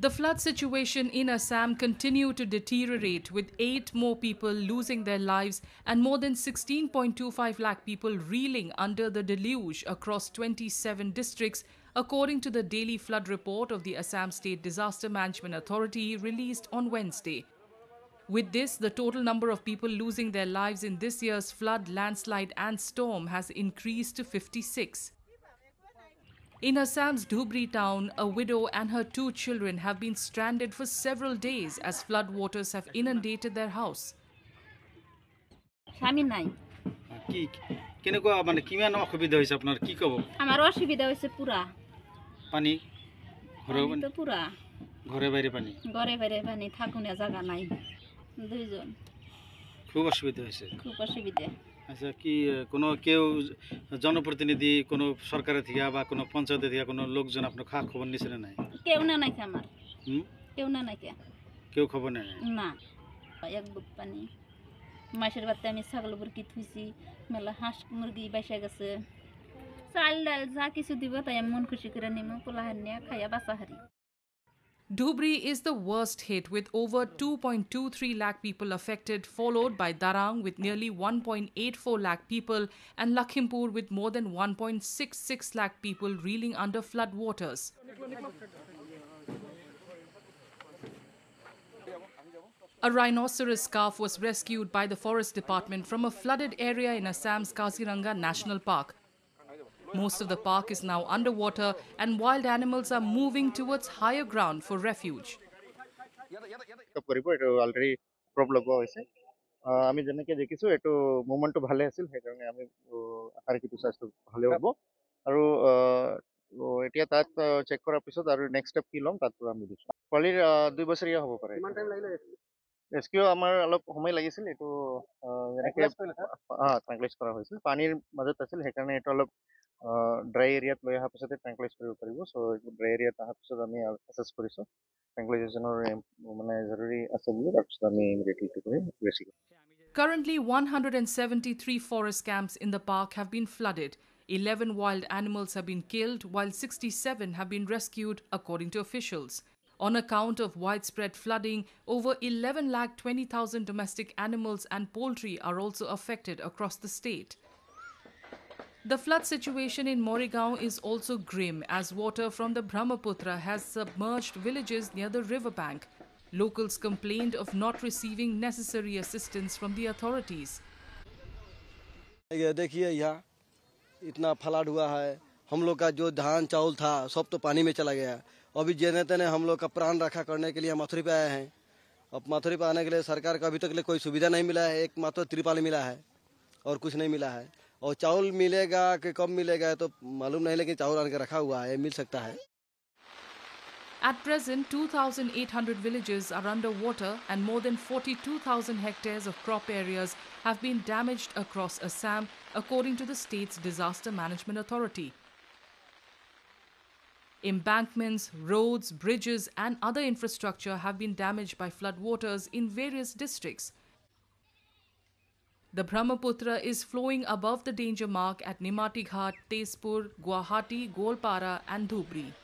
The flood situation in Assam continued to deteriorate, with 8 more people losing their lives and more than 16.25 lakh people reeling under the deluge across 27 districts, according to the daily flood report of the Assam State Disaster Management Authority released on Wednesday. With this, the total number of people losing their lives in this year's flood, landslide and storm has increased to 56. In Assam's Dhubri town, a widow and her 2 children have been stranded for several days as flood waters have inundated their house. কেনেকুৱা মানে কিমান অসুবিধা হৈছে আপোনাৰ কি ক'ব আমাৰ অসুবিধা হৈছে পুৰা পানী তো পুৰা ঘৰে বাইরে পানী থাকুনে জায়গা নাই দুইজন খুব অসুবিধা হৈছে খুব অসুবিধা আচ্ছা কি কোনো কেউ জনপ্রতিনিধি কোনো সরকারের থেকে বা কোনো পঞ্চায়েত থেকে কোনো লোকজন আপনার খবর নিছেন নাই কেউ না নাই আমার কেউ না নাই কেউ খবর নেয় না এক বুক পানি মাসের বাতে আমি ছাগল বুরকি থুইছি মেলা হাঁস মুরগি বাইসা গেছে চাল ডাল যা কিছু দিব তাই আমি মন খুশি করে নিমু পোলাহান্যা খাইয়া বাঁচা হারি Dhubri is the worst hit with over 2.23 lakh people affected, followed by Darang with nearly 1.84 lakh people and Lakhimpur with more than 1.66 lakh people reeling under flood waters. A rhinoceros calf was rescued by the Forest Department from a flooded area in Assam's Kaziranga National Park. Most of the park is now underwater and wild animals are moving towards higher ground for refuge. Already problem hoise আমি যেনেকে দেখিছো এটো মোমেন্টটো ভালে আছিল সেই কাৰণে আমি আশা ৰাখিছো স্বাস্থ্য ভালে হ'ব আৰু এতিয়া তাত চেক কৰাৰ পিছত আৰু নেক্সট ষ্টেপ কি লম তাত আমি দিছো পলিৰ 2 বছৰীয়া হ'ব পাৰে কিমান টাইম লাগিলে ৰেস্কিউ আমাৰ অলপ সময় লাগিছিল এটো যেনেকে ট্ৰাংকুলাইজ কৰা হৈছিল পানীৰ মাজত আছিল সেই কাৰণে এটো অলপ ড্ৰাই এৰিয়াত লৈ অহাৰ পিছতে ট্ৰাংকুলাইজ কৰিব পাৰিব সো ড্ৰাই এৰিয়াত অহাৰ পিছত আমি এছেছ কৰিছো ট্ৰাংকুলাইজেশ্যনৰ মানে জৰুৰী আছে বুলি তাৰপিছত আমি ইমিডিয়েটলি কৰি rescue Currently, 173 forest camps in the park have been flooded. 11 wild animals have been killed, while 67 have been rescued, according to officials. On account of widespread flooding, over 11,20,000 domestic animals and poultry are also affected across the state. The flood situation in Morigaon is also grim as water from the Brahmaputra has submerged villages near the riverbank. Locals complained of not receiving necessary assistance from the authorities. देखिए यहाँ इतना flood हुआ है, हम लोग का जो धान चावल था सब तो पानी में चला गया। अभी जेने तेने हम लोग का प्राण रक्षा करने के लिए मथुरी पे आए हैं। अब मथुरी पे आने के लिए सरकार का अभी तक कोई सुविधा नहीं मिला है, एक मात्र त्रिपाल मिला है और कुछ नहीं मिला है। और चावल मिलेगा कि कब मिलेगा तो मालूम नहीं, लेकिन चावल आने के रखा हुआ है, मिल सकता है। At present, 2,800 villages are underwater and more than 42,000 hectares of crop areas have been damaged across Assam, according to the state's Disaster Management Authority. Embankments, roads, bridges and other infrastructure have been damaged by floodwaters in various districts. The Brahmaputra is flowing above the danger mark at Nimati Ghat, Tezpur, Guwahati, Golpara and Dhubri.